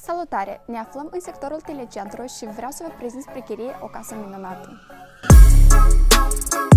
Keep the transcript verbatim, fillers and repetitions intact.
Salutare! Ne aflăm în sectorul Telecentru și vreau să vă prezint spre chirie o casă minunată.